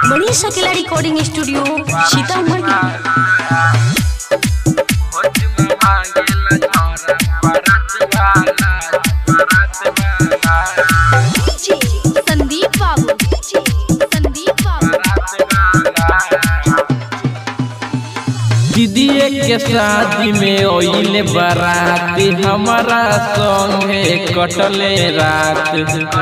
मनीष अकेला recording studio Sitamarhi. Sandeep बाबू दीदिए के शादी में ओइले बारात हमारा संगे कटले रात।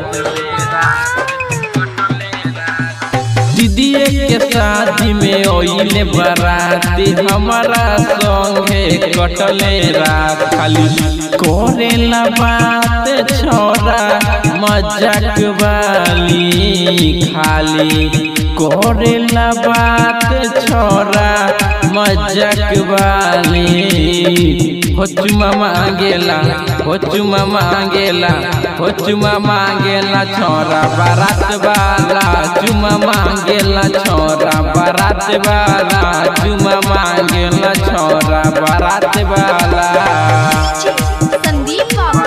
दीदिए के शादी में ओइले बारात हमारा संगे कटले रात। खाली करेला बात छोरा मजाक वाली, खाली करेला बात छोरा मजाक वाली। हो चुमा मांगेला छोरा बारात वाला, चुमा मांगेला छोरा बारात वाला, चुमा मांगेला छोरा बारात वाला। संदीप बाबू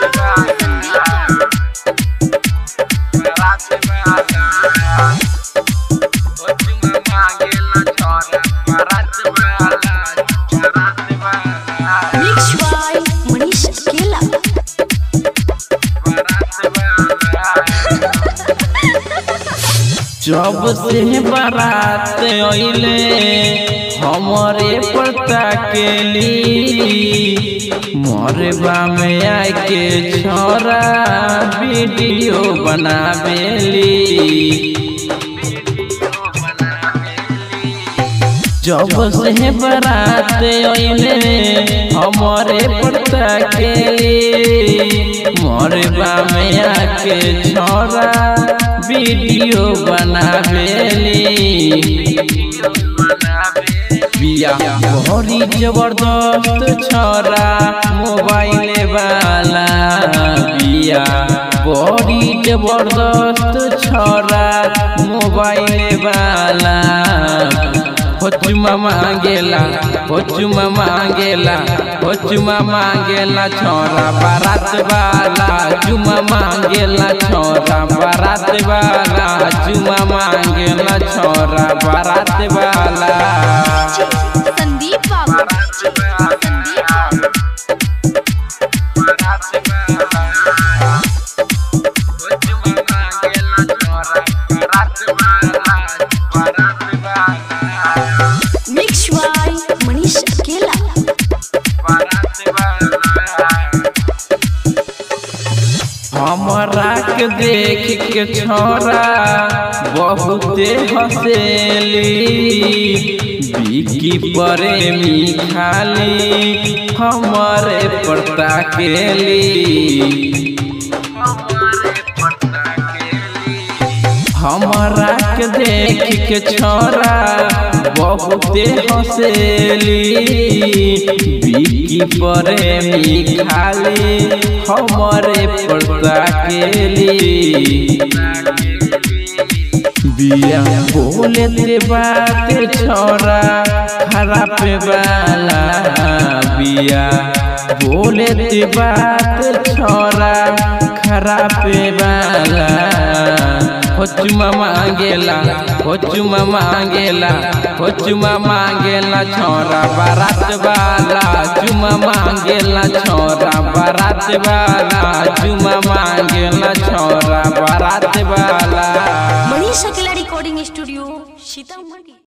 मिक्स बाय मनीष अकेला। जब से बारात अइले हमारे पता केली, मोरबा में आके छोरा वीडियो बनावेली। जब से बारात अइले हमारे पता केली, मोरबा में आके छोरा वीडियो बनावेली। बिया बड़ी जबरदस्त छोरा मोबाइल वाला, बिया बड़ी जबरदस्त छोरा मोबाइल वाला। हो चुमा मांगेला छोरा बारात वाला, चुमा मांगेला छोरा बारात वाला, चुमा मांगेला छोरा बारात वाला। संदीप बाबू मिक्स बाय मनीष अकेला। हमरा के देख के छोरा बहुते हंसेली, बिकी प्रेमी खाली हमारे पता केली। हमरा के देख के छोरा बहुते हंसेली, बिकी प्रेमी खाली हमारे पता केली। बिया बोले बात छोरा खराब वाला, बिया बोले बात छोरा खराब वाला। हो चुमा मांगेला छोरा बारात वाला, चुमा मांगेला छोरा बारात वाला, चुमा मांगेला छोरा बारात वाला। मनीष अकेला रिकॉर्डिंग स्टूडियो सीतामढ़ी।